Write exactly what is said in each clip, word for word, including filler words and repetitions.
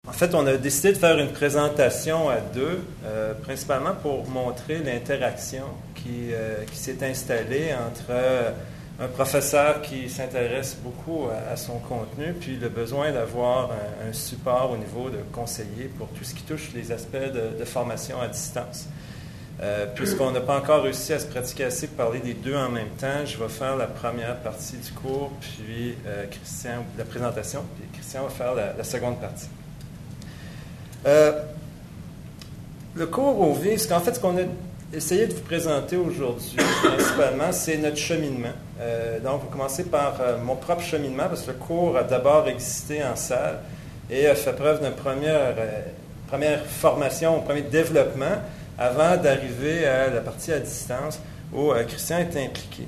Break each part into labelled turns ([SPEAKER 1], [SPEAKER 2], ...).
[SPEAKER 1] En fait, on a décidé de faire une présentation à deux, euh, principalement pour montrer l'interaction qui, euh, qui s'est installée entre euh, un professeur qui s'intéresse beaucoup à, à son contenu, puis le besoin d'avoir un, un support au niveau de conseiller pour tout ce qui touche les aspects de, de formation à distance. Euh, puisqu'on n'a pas encore réussi à se pratiquer assez pour parler des deux en même temps, je vais faire la première partie du cours, puis euh, Christian, la présentation, puis Christian va faire la, la seconde partie. Euh, le cours au V I V, c'est qu'en fait, ce qu'on a essayé de vous présenter aujourd'hui, principalement, c'est notre cheminement. Euh, donc, on va commencer par euh, mon propre cheminement, parce que le cours a d'abord existé en salle et a fait preuve d'une première, euh, première formation, un premier développement, avant d'arriver à la partie à distance où euh, Christian est impliqué.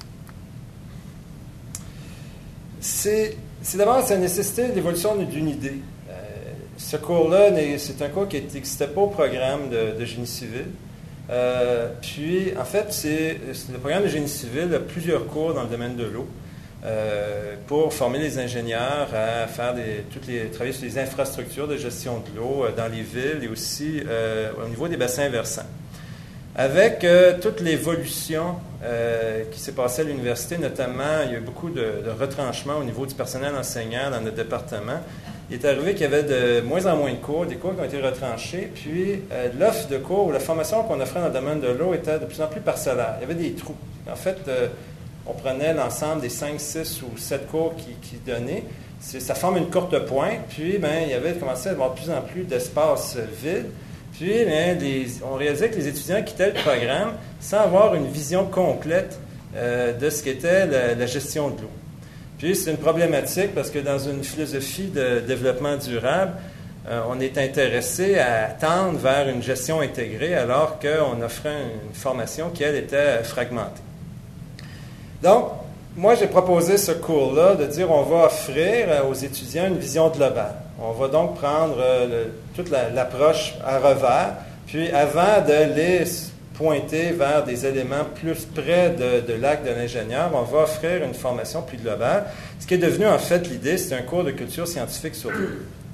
[SPEAKER 1] C'est, c'est d'abord, ça a nécessité l'évolution d'une idée. Ce cours-là, c'est un cours qui n'existait pas au programme de, de génie civil. Euh, puis, en fait, c'est, c'est le programme de génie civil a plusieurs cours dans le domaine de l'eau euh, pour former les ingénieurs à faire des, toutes les, travailler sur les infrastructures de gestion de l'eau euh, dans les villes et aussi euh, au niveau des bassins versants. Avec euh, toute l'évolution euh, qui s'est passée à l'université, notamment, il y a eu beaucoup de, de retranchements au niveau du personnel enseignant dans notre département. Il est arrivé qu'il y avait de moins en moins de cours, des cours qui ont été retranchés, puis euh, l'offre de cours ou la formation qu'on offrait dans le domaine de l'eau était de plus en plus parcellaire. Il y avait des trous. En fait, euh, on prenait l'ensemble des cinq, six ou sept cours qui, qui donnaient. C'est, ça forme une courte pointe, puis ben, il y avait commencé à avoir de plus en plus d'espace vide. Puis, bien, les, on réalisait que les étudiants quittaient le programme sans avoir une vision complète euh, de ce qu'était la, la gestion de l'eau. Puis, c'est une problématique parce que dans une philosophie de développement durable, euh, on est intéressé à tendre vers une gestion intégrée alors qu'on offrait une formation qui, elle, était fragmentée. Donc, moi, j'ai proposé ce cours-là de dire on va offrir aux étudiants une vision globale. On va donc prendre euh, le, toute la, l'approche à revers, puis avant de les pointer vers des éléments plus près de, de l'acte de l'ingénieur, on va offrir une formation plus globale. Ce qui est devenu en fait l'idée, c'est un cours de culture scientifique sur l'eau.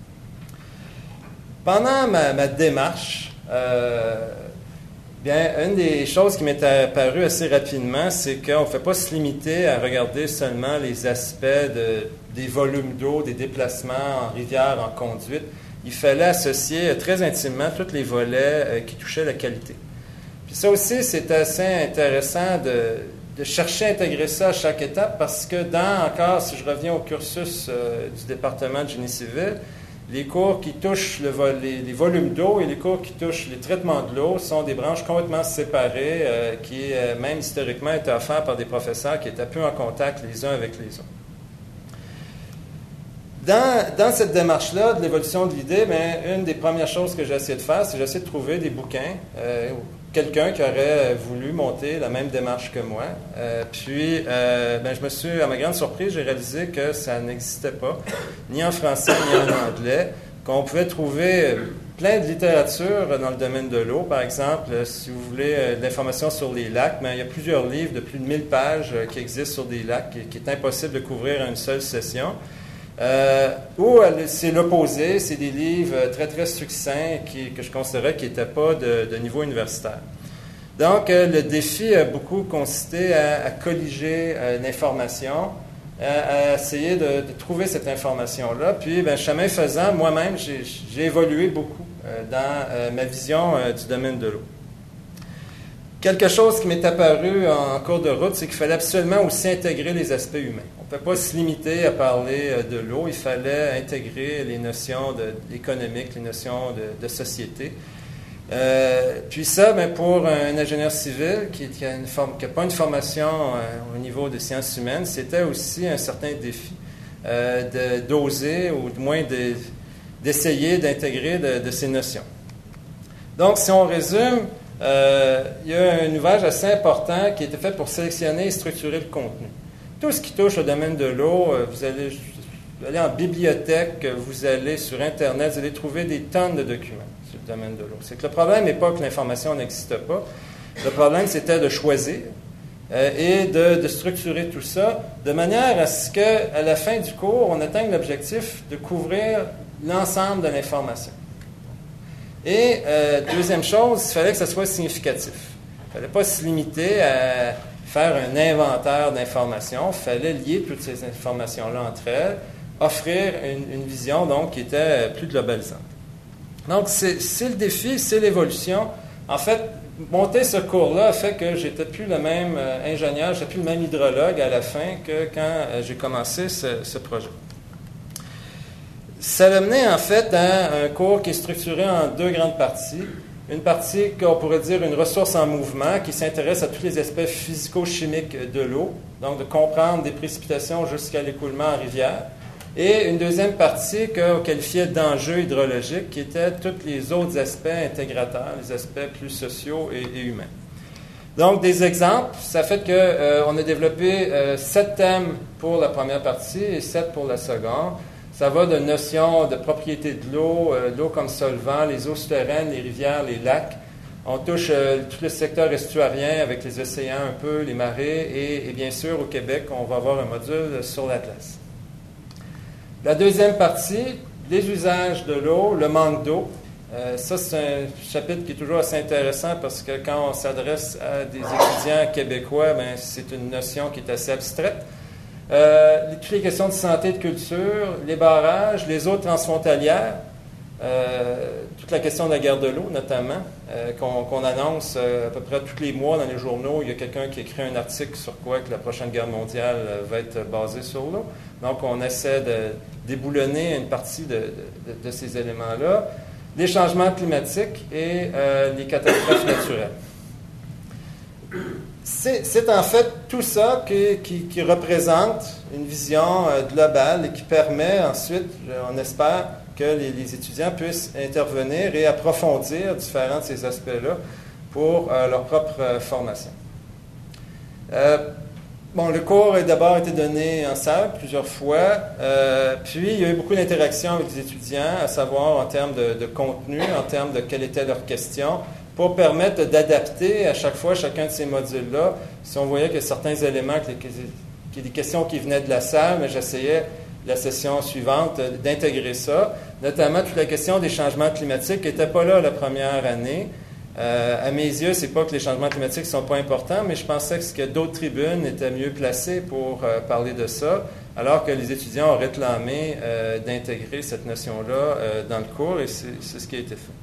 [SPEAKER 1] Pendant ma, ma démarche, euh, bien, une des choses qui m'est apparue assez rapidement, c'est qu'on ne fait pas se limiter à regarder seulement les aspects de, des volumes d'eau, des déplacements en rivière, en conduite. Il fallait associer très intimement tous les volets euh, qui touchaient la qualité. Puis ça aussi, c'est assez intéressant de, de chercher à intégrer ça à chaque étape parce que dans, encore, si je reviens au cursus euh, du département de génie civil, les cours qui touchent le vol, les, les volumes d'eau et les cours qui touchent les traitements de l'eau sont des branches complètement séparées euh, qui, euh, même historiquement, étaient offertes par des professeurs qui étaient peu en contact les uns avec les autres. Dans, dans cette démarche-là de l'évolution de l'idée, bien, une des premières choses que j'ai essayé de faire, c'est d'essayer de trouver des bouquins, euh, quelqu'un qui aurait voulu monter la même démarche que moi. Euh, puis, euh, ben, je me suis, à ma grande surprise, j'ai réalisé que ça n'existait pas, ni en français, ni en anglais, qu'on pouvait trouver plein de littérature dans le domaine de l'eau. Par exemple, si vous voulez de l'information sur les lacs, ben, il y a plusieurs livres de plus de mille pages qui existent sur des lacs, qui, qui est impossible de couvrir en une seule session. Euh, ou c'est l'opposé, c'est des livres très, très succincts qui, que je considérais qui n'étaient pas de, de niveau universitaire. Donc, euh, le défi a beaucoup consisté à, à colliger euh, l'information, à, à essayer de, de trouver cette information-là. Puis, ben, chemin faisant, moi-même, j'ai, j'ai évolué beaucoup euh, dans euh, ma vision euh, du domaine de l'eau. Quelque chose qui m'est apparu en cours de route, c'est qu'il fallait absolument aussi intégrer les aspects humains. On ne peut pas se limiter à parler de l'eau, il fallait intégrer les notions de, économiques, les notions de, de société. Euh, puis ça, bien, pour un ingénieur civil qui n'a pas une formation euh, au niveau de sciences humaines, c'était aussi un certain défi euh, de, d'oser ou du moins de, d'essayer d'intégrer de, de ces notions. Donc, si on résume, Euh, il y a un ouvrage assez important qui a été fait pour sélectionner et structurer le contenu. Tout ce qui touche au domaine de l'eau, euh, vous, allez, vous allez en bibliothèque, vous allez sur Internet, vous allez trouver des tonnes de documents sur le domaine de l'eau. C'est que le problème n'est pas que l'information n'existe pas. Le problème, c'était de choisir. euh, et de, de structurer tout ça de manière à ce qu'à la fin du cours, on atteigne l'objectif de couvrir l'ensemble de l'information. Et euh, deuxième chose, il fallait que ça soit significatif. Il ne fallait pas se limiter à faire un inventaire d'informations, il fallait lier toutes ces informations-là entre elles, offrir une, une vision donc qui était plus globalisante. Donc, c'est, c'est le défi, c'est l'évolution. En fait, monter ce cours-là a fait que j'étais plus le même euh, ingénieur, j'étais plus le même hydrologue à la fin que quand euh, j'ai commencé ce, ce projet. Ça l'a mené en fait à un cours qui est structuré en deux grandes parties. Une partie qu'on pourrait dire une ressource en mouvement qui s'intéresse à tous les aspects physico-chimiques de l'eau, donc de comprendre des précipitations jusqu'à l'écoulement en rivière. Et une deuxième partie qu'on qualifiait d'enjeux hydrologiques, qui étaient tous les autres aspects intégrateurs, les aspects plus sociaux et, et humains. Donc, des exemples, ça fait qu'on euh, a développé euh, sept thèmes pour la première partie et sept pour la seconde. Ça va de notions de propriété de l'eau, euh, l'eau comme solvant, les eaux souterraines, les rivières, les lacs. On touche euh, tout le secteur estuarien avec les océans un peu, les marées, et, et bien sûr, au Québec, on va avoir un module sur l'Atlas. La deuxième partie, les usages de l'eau, le manque d'eau. Euh, ça, c'est un chapitre qui est toujours assez intéressant parce que quand on s'adresse à des étudiants québécois, bien, c'est une notion qui est assez abstraite. Euh, toutes les questions de santé et de culture, les barrages, les eaux transfrontalières, euh, toute la question de la guerre de l'eau notamment, euh, qu'on, qu'on annonce euh, à peu près tous les mois dans les journaux. Il y a quelqu'un qui écrit un article sur quoi que la prochaine guerre mondiale euh, va être basée sur l'eau. Donc, on essaie de déboulonner une partie de, de, de ces éléments-là. Les changements climatiques et euh, les catastrophes naturelles. C'est, c'est en fait tout ça qui, qui, qui représente une vision euh, globale et qui permet ensuite, on espère, que les, les étudiants puissent intervenir et approfondir différents de ces aspects-là pour euh, leur propre euh, formation. Euh, bon, le cours a d'abord été donné en salle plusieurs fois, euh, puis il y a eu beaucoup d'interactions avec les étudiants, à savoir en termes de, de contenu, en termes de quelles étaient leurs questions, pour permettre d'adapter à chaque fois chacun de ces modules-là. Si on voyait qu'il y a certains éléments, qu'il y a des questions qui venaient de la salle, mais j'essayais la session suivante d'intégrer ça, notamment toute la question des changements climatiques qui n'était pas là la première année. Euh, à mes yeux, c'est pas que les changements climatiques ne sont pas importants, mais je pensais que d'autres tribunes étaient mieux placées pour euh, parler de ça, alors que les étudiants ont réclamé euh, d'intégrer cette notion-là euh, dans le cours, et c'est, c'est ce qui a été fait.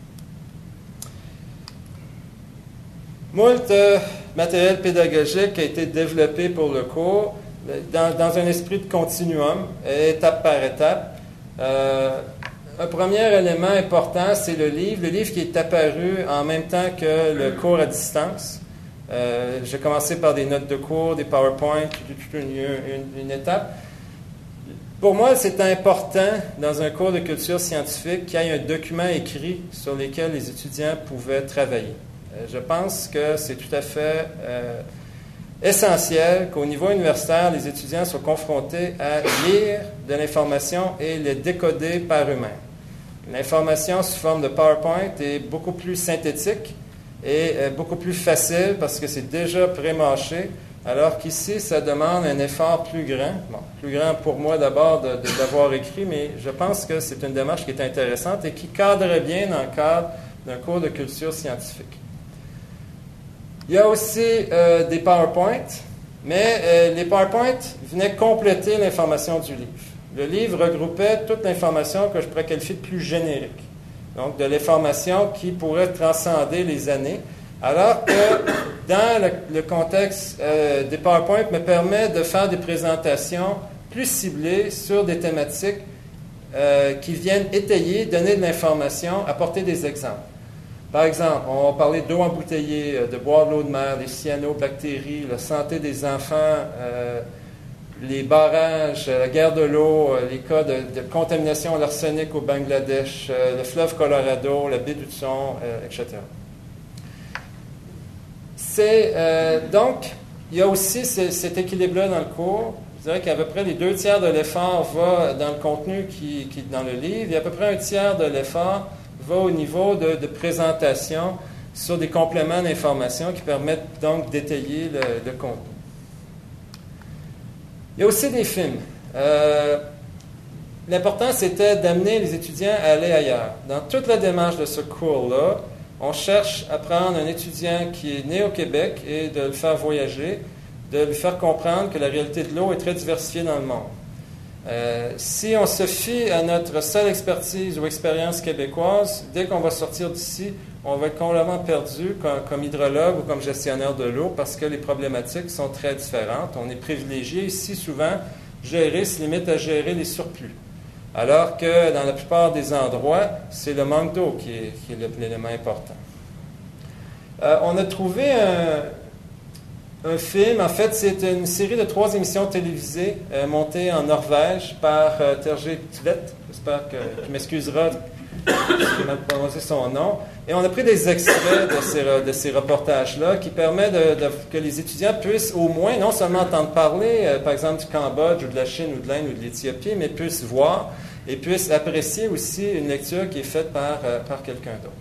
[SPEAKER 1] Moult euh, matériel pédagogique a été développé pour le cours dans, dans un esprit de continuum, étape par étape. Euh, un premier élément important, c'est le livre. Le livre qui est apparu en même temps que le cours à distance. Euh, j'ai commencé par des notes de cours, des PowerPoint, toute une, une, une étape. Pour moi, c'est important, dans un cours de culture scientifique, qu'il y ait un document écrit sur lequel les étudiants pouvaient travailler. Je pense que c'est tout à fait euh, essentiel qu'au niveau universitaire, les étudiants soient confrontés à lire de l'information et les décoder par eux-mêmes. L'information sous forme de PowerPoint est beaucoup plus synthétique et euh, beaucoup plus facile parce que c'est déjà pré-mâché, alors qu'ici, ça demande un effort plus grand. Bon, plus grand pour moi d'abord de, de l'avoir écrit, mais je pense que c'est une démarche qui est intéressante et qui cadre bien dans le cadre d'un cours de culture scientifique. Il y a aussi euh, des PowerPoint, mais euh, les PowerPoint venaient compléter l'information du livre. Le livre regroupait toute l'information que je pourrais qualifier de plus générique. Donc, de l'information qui pourrait transcender les années, alors que dans le, le contexte euh, des PowerPoint me permet de faire des présentations plus ciblées sur des thématiques euh, qui viennent étayer, donner de l'information, apporter des exemples. Par exemple, on va parler d'eau embouteillée, de boire de l'eau de mer, les cyanobactéries, la santé des enfants, euh, les barrages, la guerre de l'eau, les cas de, de contamination à l'arsenic au Bangladesh, euh, le fleuve Colorado, la baie d'Hudson, euh, et cetera. C'est, euh, donc, il y a aussi ce, cet équilibre-là dans le cours. Je dirais qu'à peu près les deux tiers de l'effort va dans le contenu qui, qui est dans le livre, et à peu près un tiers de l'effort va au niveau de, de présentation sur des compléments d'information qui permettent donc d'étayer le, le contenu. Il y a aussi des films. Euh, l'important, c'était d'amener les étudiants à aller ailleurs. Dans toute la démarche de ce cours-là, on cherche à prendre un étudiant qui est né au Québec et de le faire voyager, de lui faire comprendre que la réalité de l'eau est très diversifiée dans le monde. Euh, si on se fie à notre seule expertise ou expérience québécoise, dès qu'on va sortir d'ici, on va être complètement perdu comme, comme hydrologue ou comme gestionnaire de l'eau parce que les problématiques sont très différentes. On est privilégié ici souvent, gérer se limite à gérer les surplus. Alors que dans la plupart des endroits, c'est le manque d'eau qui est, qui est l'élément important. Euh, on a trouvé un, un film, en fait, c'est une série de trois émissions télévisées euh, montées en Norvège par euh, Terje Tvedt. J'espère que tu m'excuseras si j'ai mal prononcé son nom. Et on a pris des extraits de ces, de ces reportages-là qui permettent de, de, que les étudiants puissent au moins non seulement entendre parler, euh, par exemple, du Cambodge ou de la Chine ou de l'Inde ou de l'Éthiopie, mais puissent voir et puissent apprécier aussi une lecture qui est faite par, euh, par quelqu'un d'autre.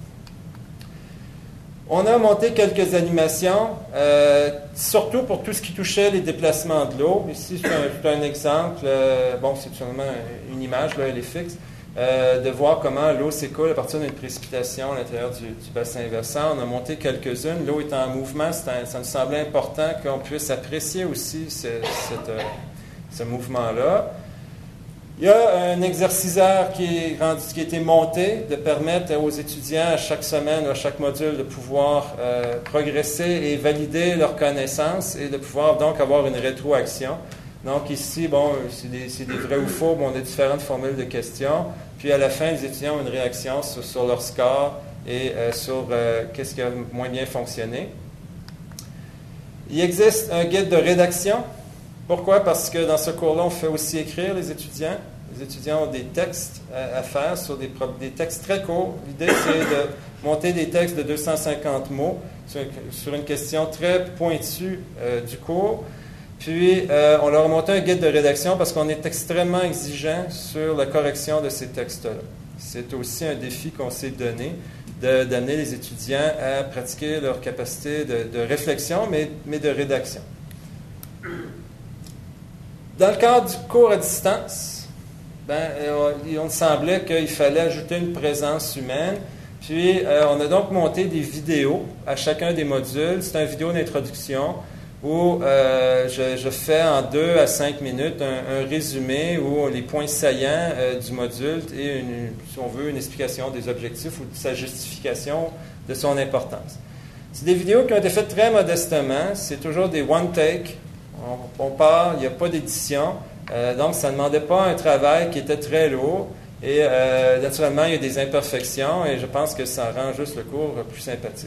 [SPEAKER 1] On a monté quelques animations, euh, surtout pour tout ce qui touchait les déplacements de l'eau. Ici, c'est un, c'est un exemple. Euh, bon, c'est seulement une image, là, elle est fixe. Euh, de voir comment l'eau s'écoule à partir d'une précipitation à l'intérieur du, du bassin versant. On a monté quelques-unes. L'eau est en mouvement. Un, ça nous semblait important qu'on puisse apprécier aussi ce, cette, euh, ce mouvement-là. Il y a un exerciceur qui, est rendu, qui a été monté de permettre aux étudiants à chaque semaine ou à chaque module de pouvoir euh, progresser et valider leurs connaissances et de pouvoir donc avoir une rétroaction. Donc ici, bon, c'est des, c'est des vrais ou faux, bon, on a différentes formules de questions. Puis à la fin, les étudiants ont une réaction sur, sur leur score et euh, sur euh, qu'est-ce qui a moins bien fonctionné. Il existe un guide de rédaction. Pourquoi? Parce que dans ce cours-là, on fait aussi écrire les étudiants. Les étudiants ont des textes à, à faire sur des, des textes très courts. L'idée, c'est de monter des textes de deux cent cinquante mots sur, sur une question très pointue euh, du cours. Puis, euh, on leur a monté un guide de rédaction parce qu'on est extrêmement exigeant sur la correction de ces textes-là. C'est aussi un défi qu'on s'est donné, de, d'amener les étudiants à pratiquer leur capacité de, de réflexion, mais, mais de rédaction. Dans le cadre du cours à distance, ben, il on semblait qu'il fallait ajouter une présence humaine. Puis, euh, on a donc monté des vidéos à chacun des modules. C'est une vidéo d'introduction où euh, je, je fais en deux à cinq minutes un, un résumé où les points saillants euh, du module et, une, si on veut, une explication des objectifs ou de sa justification de son importance. C'est des vidéos qui ont été faites très modestement. C'est toujours des one-take. On, on part, il n'y a pas d'édition. Euh, donc, ça ne demandait pas un travail qui était très lourd. Et euh, naturellement, il y a des imperfections et je pense que ça rend juste le cours plus sympathique.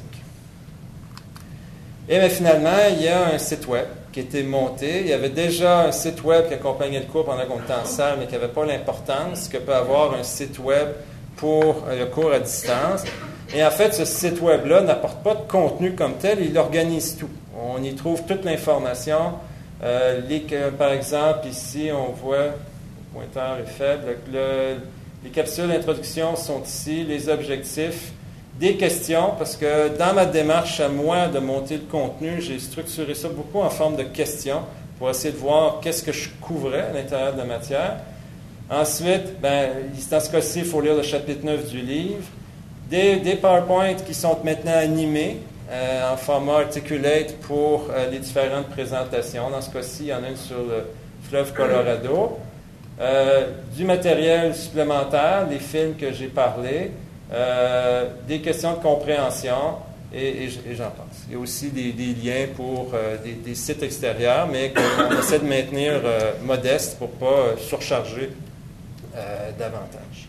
[SPEAKER 1] Et bien, finalement, il y a un site web qui a été monté. Il y avait déjà un site web qui accompagnait le cours pendant qu'on était en salle, mais qui n'avait pas l'importance que peut avoir un site web pour le cours à distance. Et en fait, ce site web-là n'apporte pas de contenu comme tel, il organise tout. On y trouve toute l'information. Euh, les, par exemple, ici, on voit, le pointeur est faible, le, les capsules d'introduction sont ici, les objectifs, des questions, parce que dans ma démarche à moi de monter le contenu, j'ai structuré ça beaucoup en forme de questions pour essayer de voir qu'est-ce que je couvrais à l'intérieur de la matière. Ensuite, ben, dans ce cas-ci, il faut lire le chapitre neuf du livre. Des, des PowerPoint qui sont maintenant animés euh, en format articulate pour euh, les différentes présentations. Dans ce cas-ci, il y en a une sur le fleuve Colorado. Euh, du matériel supplémentaire, les films que j'ai parlé. Euh, des questions de compréhension et, et, et j'en passe. Il y a aussi des, des liens pour euh, des, des sites extérieurs, mais qu'on essaie de maintenir euh, modeste pour ne pas euh, surcharger euh, davantage.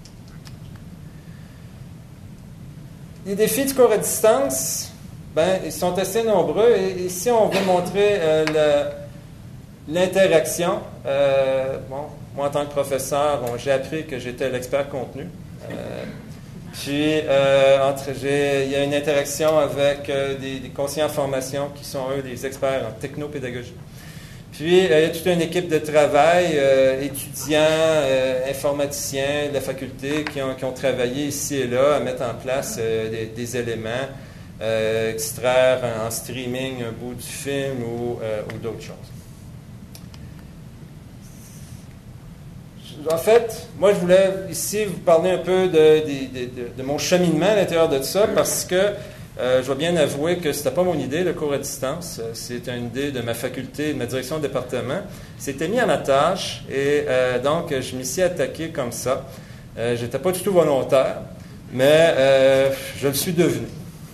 [SPEAKER 1] Les défis du cours à distance, ben, ils sont assez nombreux et ici on veut montrer euh, le, l'interaction. Euh, bon, moi en tant que professeur, bon, j'ai appris que j'étais l'expert contenu. Euh, Puis, euh, entre, j'ai, il y a une interaction avec euh, des, des conseillers en formation qui sont, eux, des experts en technopédagogie. Puis, euh, il y a toute une équipe de travail, euh, étudiants, euh, informaticiens de la faculté qui ont, qui ont travaillé ici et là à mettre en place euh, des, des éléments, euh, extraire en streaming un bout du film ou, euh, ou d'autres choses. en fait, moi, je voulais ici vous parler un peu de, de, de, de mon cheminement à l'intérieur de ça, parce que euh, je dois bien avouer que ce n'était pas mon idée, le cours à distance. C'est une idée de ma faculté, de ma direction de département. C'était mis à ma tâche, et euh, donc, je m'y suis attaqué comme ça. Euh, je n'étais pas du tout volontaire, mais euh, je le suis devenu.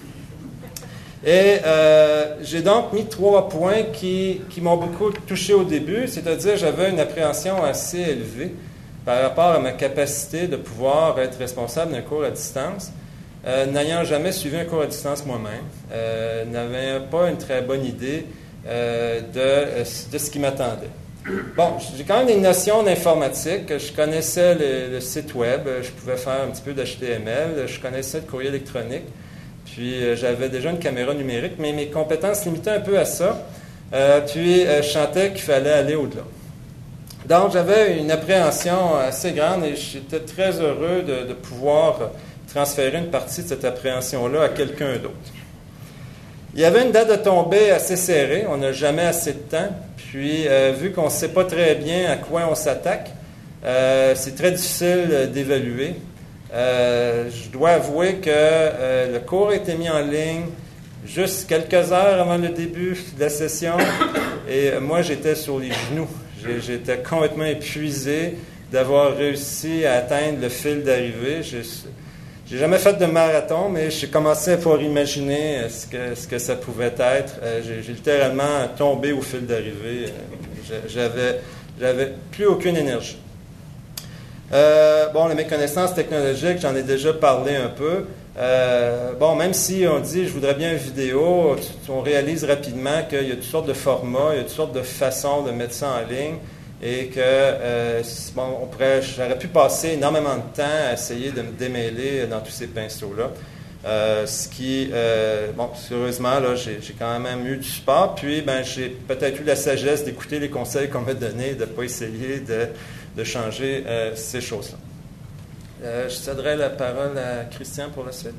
[SPEAKER 1] Et euh, j'ai donc mis trois points qui, qui m'ont beaucoup touché au début, c'est-à-dire j'avais une appréhension assez élevée par rapport à ma capacité de pouvoir être responsable d'un cours à distance, euh, n'ayant jamais suivi un cours à distance moi-même, euh, n'avant pas une très bonne idée euh, de, de ce qui m'attendait. Bon, j'ai quand même des notions d'informatique, je connaissais le, le site web, je pouvais faire un petit peu d'H T M L, je connaissais le courrier électronique. Puis, euh, j'avais déjà une caméra numérique, mais mes compétences limitaient un peu à ça. Euh, puis, euh, je sentais qu'il fallait aller au-delà. Donc, j'avais une appréhension assez grande et j'étais très heureux de, de pouvoir transférer une partie de cette appréhension-là à quelqu'un d'autre. Il y avait une date de tombée assez serrée. On n'a jamais assez de temps. Puis, euh, vu qu'on ne sait pas très bien à quoi on s'attaque, euh, c'est très difficile d'évaluer. Euh, je dois avouer que euh, le cours a été mis en ligne juste quelques heures avant le début de la session et euh, moi j'étais sur les genoux. J'étais complètement épuisé d'avoir réussi à atteindre le fil d'arrivée. Je n'ai jamais fait de marathon, mais j'ai commencé à pouvoir imaginer ce que, ce que ça pouvait être. Euh, j'ai littéralement tombé au fil d'arrivée. Euh, j'avais, j'avais plus aucune énergie. Euh, bon, les méconnaissances technologiques, j'en ai déjà parlé un peu. Euh, bon, même si on dit « je voudrais bien une vidéo », on réalise rapidement qu'il y a toutes sortes de formats, il y a toutes sortes de façons de mettre ça en ligne et que euh, bon, on pourrait, j'aurais pu passer énormément de temps à essayer de me démêler dans tous ces pinceaux-là. Euh, ce qui, euh, bon, heureusement, là, j'ai, j'ai quand même eu du support. Puis, ben, j'ai peut-être eu la sagesse d'écouter les conseils qu'on m'a donnés, de ne pas essayer de de changer euh, ces choses-là. Euh, je céderai la parole à Christian pour la suite.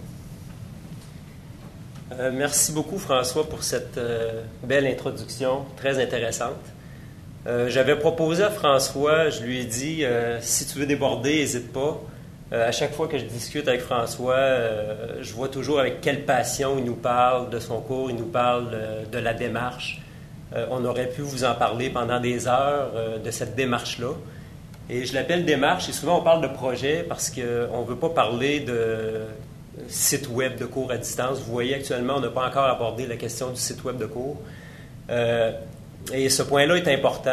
[SPEAKER 2] Euh, merci beaucoup, François, pour cette euh, belle introduction, très intéressante. Euh, j'avais proposé à François, je lui ai dit, euh, si tu veux déborder, n'hésite pas. Euh, à chaque fois que je discute avec François, euh, je vois toujours avec quelle passion il nous parle de son cours, il nous parle euh, de la démarche. Euh, on aurait pu vous en parler pendant des heures euh, de cette démarche-là. Et je l'appelle démarche, et souvent on parle de projet parce qu'on ne veut pas parler de site web de cours à distance. Vous voyez, actuellement, on n'a pas encore abordé la question du site web de cours. Euh, et ce point-là est important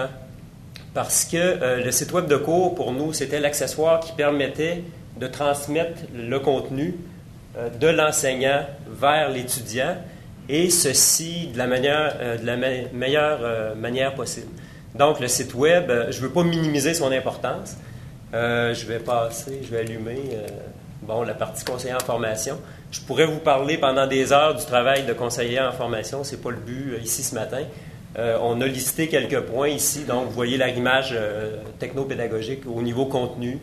[SPEAKER 2] parce que euh, le site web de cours, pour nous, c'était l'accessoire qui permettait de transmettre le contenu euh, de l'enseignant vers l'étudiant, et ceci de la, manière, euh, de la me- meilleure euh, manière possible. Donc, le site web, je ne veux pas minimiser son importance. Euh, je vais passer, je vais allumer euh, bon, la partie conseiller en formation. Je pourrais vous parler pendant des heures du travail de conseiller en formation. Ce n'est pas le but euh, ici ce matin. Euh, on a listé quelques points ici. Donc, vous voyez l'arrimage euh, technopédagogique au niveau contenu,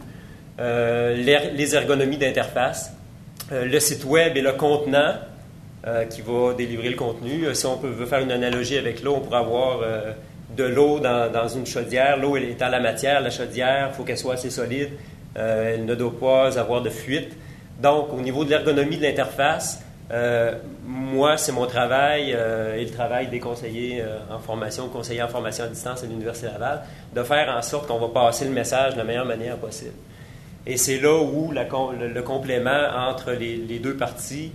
[SPEAKER 2] euh, les, les ergonomies d'interface, euh, le site web et le contenant euh, qui va délivrer le contenu. Euh, si on peut, veut faire une analogie avec l'eau, on pourrait avoir... Euh, de l'eau dans, dans une chaudière. L'eau est en la matière. La chaudière, il faut qu'elle soit assez solide. Euh, elle ne doit pas avoir de fuite. Donc, au niveau de l'ergonomie de l'interface, euh, moi, c'est mon travail euh, et le travail des conseillers euh, en formation, conseillers en formation à distance à l'Université Laval, de faire en sorte qu'on va passer le message de la meilleure manière possible. Et c'est là où la, le, le complément entre les, les deux parties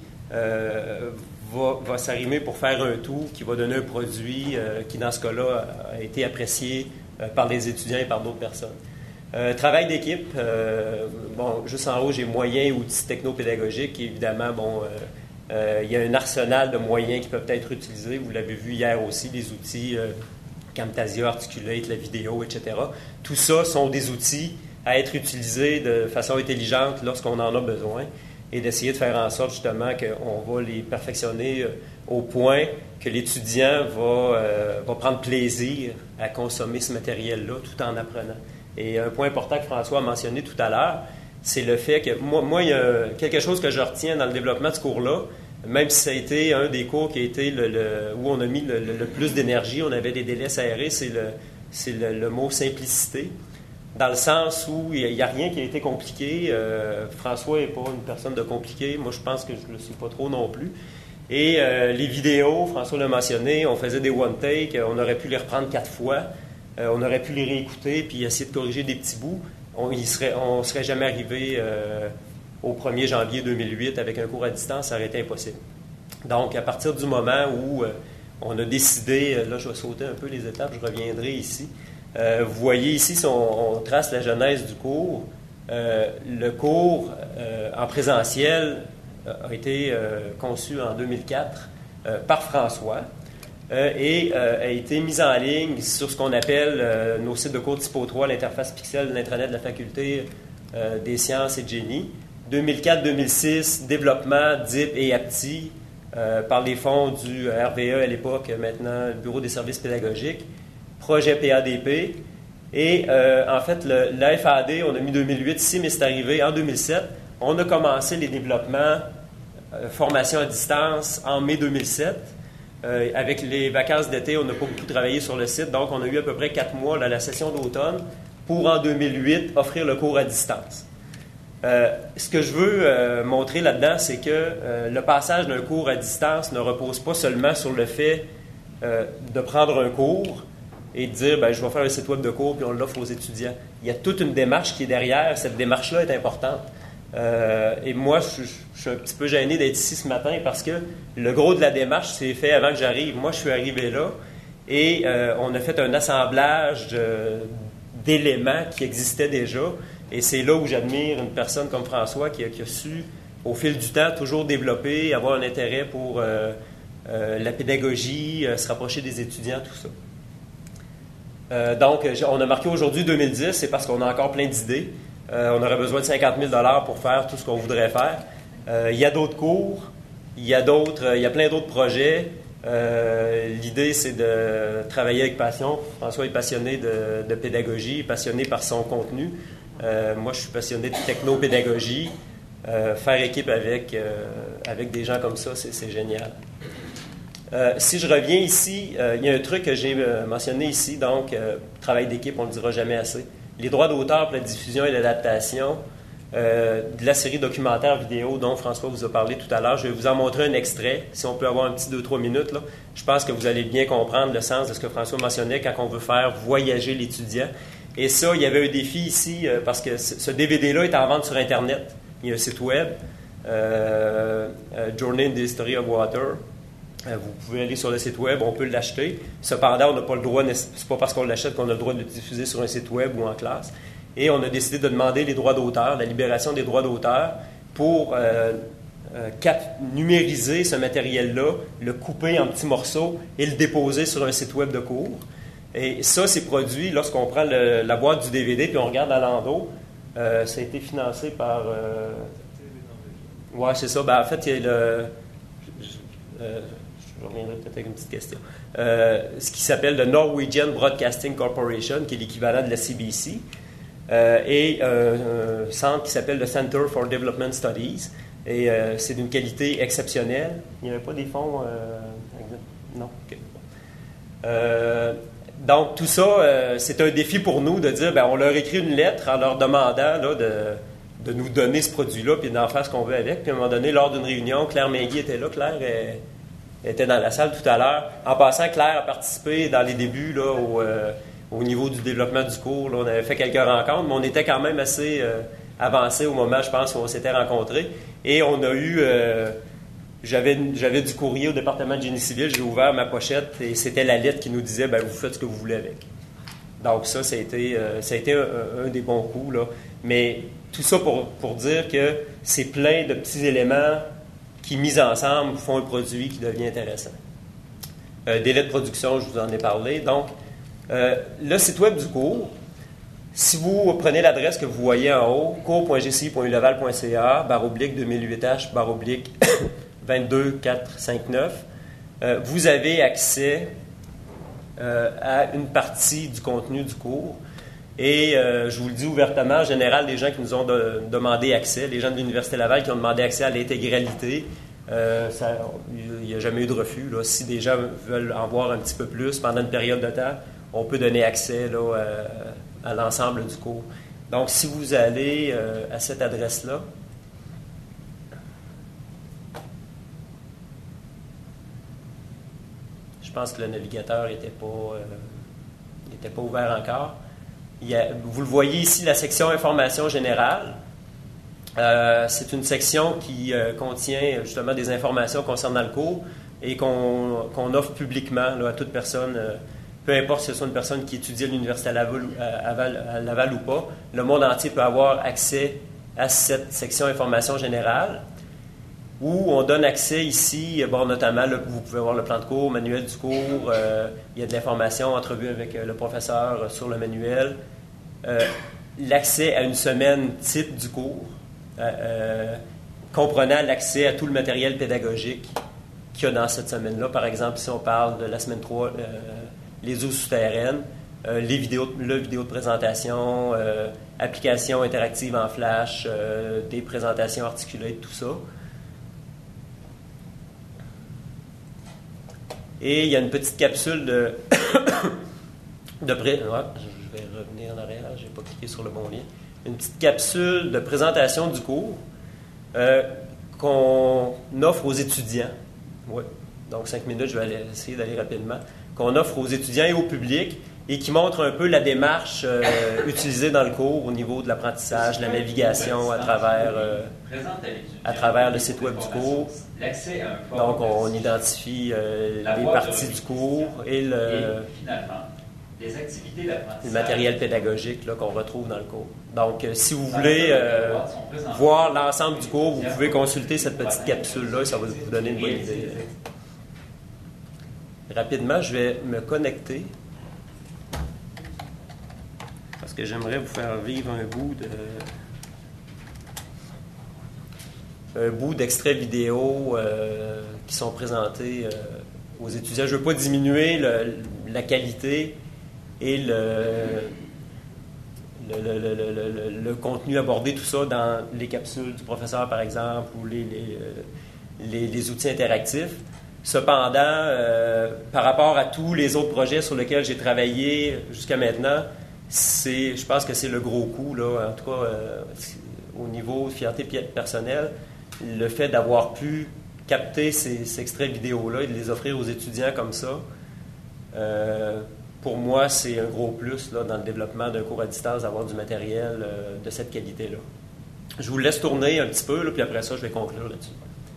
[SPEAKER 2] euh, va, va s'arrimer pour faire un tout qui va donner un produit euh, qui, dans ce cas-là, a été apprécié euh, par les étudiants et par d'autres personnes. Euh, travail d'équipe, euh, bon, juste en haut, j'ai moyens et outils technopédagogiques. Évidemment, bon, euh, euh, il y a un arsenal de moyens qui peuvent être utilisés. Vous l'avez vu hier aussi, des outils euh, Camtasia, Articulate, la vidéo, et cetera. Tout ça sont des outils à être utilisés de façon intelligente lorsqu'on en a besoin, et d'essayer de faire en sorte justement qu'on va les perfectionner au point que l'étudiant va, euh, va prendre plaisir à consommer ce matériel-là tout en apprenant. Et un point important que François a mentionné tout à l'heure, c'est le fait que moi, moi, il y a quelque chose que je retiens dans le développement de ce cours-là, même si ça a été un des cours qui a été le, le, où on a mis le, le, le plus d'énergie, on avait des délais serrés, c'est le, c'est le, le mot simplicité. dans le sens où il n'y a, a rien qui a été compliqué. Euh, François n'est pas une personne de compliqué. Moi, je pense que je ne le suis pas trop non plus. Et euh, les vidéos, François l'a mentionné, on faisait des one-take, on aurait pu les reprendre quatre fois, euh, on aurait pu les réécouter puis essayer de corriger des petits bouts. On ne serait, on serait jamais arrivé euh, au premier janvier deux mille huit avec un cours à distance, ça aurait été impossible. Donc, à partir du moment où euh, on a décidé, là je vais sauter un peu les étapes, je reviendrai ici. Euh, vous voyez ici, si on, on trace la genèse du cours, euh, le cours euh, en présentiel a été euh, conçu en deux mille quatre euh, par François euh, et euh, a été mis en ligne sur ce qu'on appelle euh, nos sites de cours Typo trois, l'interface pixel de l'intranet de la faculté euh, des sciences et de génie. deux mille quatre deux mille six, développement D I P et A P T I euh, par les fonds du R V E à l'époque, maintenant le Bureau des services pédagogiques. Projet P A D P. Et euh, en fait, le, l'A F A D, on a mis deux mille huit ici, mais c'est arrivé en deux mille sept. On a commencé les développements euh, formation à distance en mai deux mille sept. Euh, avec les vacances d'été, on n'a pas beaucoup travaillé sur le site, donc on a eu à peu près quatre mois là, la session d'automne pour en deux mille huit offrir le cours à distance. Euh, ce que je veux euh, montrer là-dedans, c'est que euh, le passage d'un cours à distance ne repose pas seulement sur le fait euh, de prendre un cours et de dire, ben, je vais faire un site web de cours puis on l'offre aux étudiants. Il y a toute une démarche qui est derrière. Cette démarche-là est importante. Euh, et moi, je, je suis un petit peu gêné d'être ici ce matin parce que le gros de la démarche s'est fait avant que j'arrive. Moi, je suis arrivé là et euh, on a fait un assemblage de, d'éléments qui existaient déjà. Et c'est là où j'admire une personne comme François qui a, qui a su, au fil du temps, toujours développer, avoir un intérêt pour euh, euh, la pédagogie, euh, se rapprocher des étudiants, tout ça. Euh, donc, on a marqué aujourd'hui deux mille dix, c'est parce qu'on a encore plein d'idées. Euh, on aurait besoin de cinquante mille dollars pour faire tout ce qu'on voudrait faire. Euh, il y a d'autres cours, il y a d'autres, il y a plein d'autres projets. Euh, l'idée, c'est de travailler avec passion. François est passionné de, de pédagogie, passionné par son contenu. Euh, moi, je suis passionné de technopédagogie. Euh, faire équipe avec, euh, avec des gens comme ça, c'est, c'est génial. Euh, si je reviens ici, euh, il y a un truc que j'ai euh, mentionné ici, donc, euh, travail d'équipe, on ne le dira jamais assez. Les droits d'auteur pour la diffusion et l'adaptation euh, de la série documentaire vidéo dont François vous a parlé tout à l'heure. Je vais vous en montrer un extrait, si on peut avoir un petit deux trois minutes. Là. Je pense que vous allez bien comprendre le sens de ce que François mentionnait quand on veut faire voyager l'étudiant. Et ça, il y avait un défi ici, euh, parce que ce D V D-là est en vente sur Internet. Il y a un site web, euh, euh, Journey in the History of Water. Vous pouvez aller sur le site web, on peut l'acheter. Cependant, on n'a pas le droit, c'est pas parce qu'on l'achète qu'on a le droit de le diffuser sur un site web ou en classe. Et on a décidé de demander les droits d'auteur, la libération des droits d'auteur, pour euh, euh, cap- numériser ce matériel-là, le couper en petits morceaux et le déposer sur un site web de cours. Et ça, c'est produit lorsqu'on prend le, la boîte du D V D puis on regarde à l'endos. Euh, ça a été financé par... Euh... Oui, c'est ça. Ben, en fait, il y a le... Euh, je reviendrai peut-être avec une petite question. Euh, ce qui s'appelle le Norwegian Broadcasting Corporation, qui est l'équivalent de la C B C, euh, et euh, un centre qui s'appelle le Center for Development Studies. Et euh, c'est d'une qualité exceptionnelle. Il n'y avait pas des fonds... Euh, non? OK. Euh, donc, tout ça, euh, c'est un défi pour nous de dire, ben, on leur écrit une lettre en leur demandant là, de, de nous donner ce produit-là puis d'en faire ce qu'on veut avec. Puis à un moment donné, lors d'une réunion, Claire Menguy était là. Claire est... était dans la salle tout à l'heure. En passant, Claire a participé dans les débuts là, au, euh, au niveau du développement du cours. Là, on avait fait quelques rencontres, mais on était quand même assez euh, avancé au moment, je pense, où on s'était rencontrés. Et on a eu... Euh, j'avais, j'avais du courrier au département de génie civil, j'ai ouvert ma pochette et c'était la lettre qui nous disait ben, « vous faites ce que vous voulez avec ». Donc ça, ça a été, euh, ça a été un, un des bons coups. Là. Mais tout ça pour, pour dire que c'est plein de petits éléments qui, mis ensemble, font un produit qui devient intéressant. Euh, délai de production, je vous en ai parlé. Donc, euh, le site web du cours, si vous prenez l'adresse que vous voyez en haut, cours point g c i point u laval point c a, barre oblique deux mille huit h, barre oblique vingt-deux quatre cinquante-neuf, euh, vous avez accès euh, à une partie du contenu du cours. Et euh, je vous le dis ouvertement, en général, les gens qui nous ont de, demandé accès, les gens de l'Université Laval qui ont demandé accès à l'intégralité, euh, ça, il n'y a jamais eu de refus. Là. Si des gens veulent en voir un petit peu plus pendant une période de temps, on peut donner accès là, euh, à l'ensemble du cours. Donc, si vous allez euh, à cette adresse-là, je pense que le navigateur n'était pas, euh, n'était pas ouvert encore. Il y a, vous le voyez ici, la section Information générale. Euh, c'est une section qui euh, contient justement des informations concernant le cours et qu'on, qu'on offre publiquement là, à toute personne, euh, peu importe si ce soit une personne qui étudie à l'Université à Laval, à, Laval, à Laval ou pas. Le monde entier peut avoir accès à cette section Information générale où on donne accès ici, bon, notamment, là, vous pouvez voir le plan de cours, manuel du cours, euh, il y a de l'information, entrevue avec euh, le professeur euh, sur le manuel, euh, l'accès à une semaine type du cours, euh, euh, comprenant l'accès à tout le matériel pédagogique qu'il y a dans cette semaine-là. Par exemple, si on parle de la semaine trois, euh, les eaux souterraines, euh, les vidéos, le vidéo de présentation, euh, applications interactives en flash, euh, des présentations articulées, tout ça. Et il y a une petite capsule de... de pré... ouais, je vais revenir en arrière, je n'ai pas cliqué sur le bon lien. Une petite capsule de présentation du cours euh, qu'on offre aux étudiants. Ouais. Donc, cinq minutes, je vais aller, essayer d'aller rapidement. Qu'on offre aux étudiants et au public et qui montre un peu la démarche euh, utilisée dans le cours au niveau de l'apprentissage, de la navigation à travers, euh, à travers le site web du cours. Donc, on identifie euh, les parties du cours et le, le matériel pédagogique là, qu'on retrouve dans le cours. Donc, euh, si vous voulez euh, voir l'ensemble du cours, vous pouvez consulter cette petite capsule-là et ça va vous donner une bonne idée. Rapidement, je vais me connecter parce que j'aimerais vous faire vivre un bout de... un bout d'extraits vidéo euh, qui sont présentés euh, aux étudiants. Je ne veux pas diminuer le, la qualité et le, le, le, le, le, le contenu abordé, tout ça dans les capsules du professeur, par exemple, ou les, les, les, les outils interactifs. Cependant, euh, par rapport à tous les autres projets sur lesquels j'ai travaillé jusqu'à maintenant, c'est, je pense que c'est le gros coup, là, en tout cas, euh, au niveau de fierté personnelle. Le fait d'avoir pu capter ces, ces extraits vidéo-là et de les offrir aux étudiants comme ça, euh, pour moi, c'est un gros plus là, dans le développement d'un cours à distance, d'avoir du matériel euh, de cette qualité-là. Je vous laisse tourner un petit peu, là, puis après ça, je vais conclure là-dessus.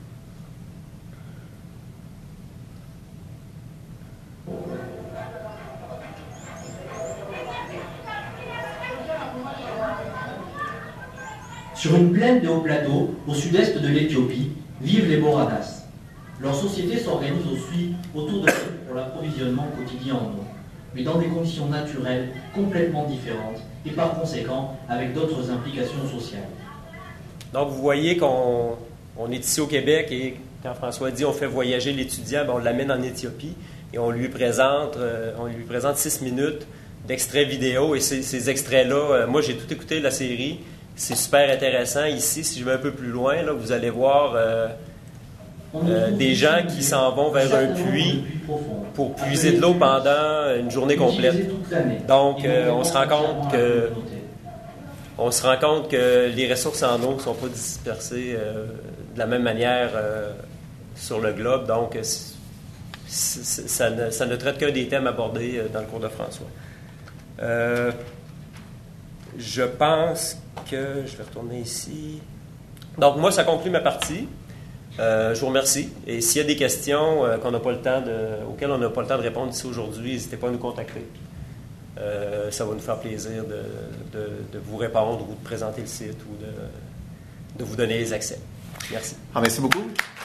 [SPEAKER 3] Sur une plaine de hauts plateaux, au sud-est de l'Éthiopie, vivent les Boradas. Leur société s'organise aussi autour de eux pour l'approvisionnement quotidien en eau, mais dans des conditions naturelles complètement différentes et par conséquent avec d'autres implications sociales.
[SPEAKER 2] Donc vous voyez qu'on on est ici au Québec et quand François dit on fait voyager l'étudiant, ben on l'amène en Éthiopie et on lui présente, euh, on lui présente six minutes d'extraits vidéo et ces, ces extraits-là, euh, moi j'ai tout écouté la série. C'est super intéressant. Ici, si je vais un peu plus loin, là, vous allez voir euh, euh, des gens qui s'en vont vers un puits pour puiser de l'eau pendant une journée complète. Donc, euh, on se rend compte que on se rend compte que les ressources en eau ne sont pas dispersées euh, de la même manière euh, sur le globe. Donc, c'est, c'est, ça, ne, ça ne traite qu'un des thèmes abordés dans le cours de François. Euh, je pense que je vais retourner ici. Donc, moi, ça conclut ma partie. Euh, je vous remercie. Et s'il y a des questions euh, qu'on n'a pas le temps de, auxquelles on n'a pas le temps de répondre ici aujourd'hui, n'hésitez pas à nous contacter. Euh, ça va nous faire plaisir de, de, de vous répondre ou de présenter le site ou de, de vous donner les accès. Merci.
[SPEAKER 4] Ah, merci beaucoup.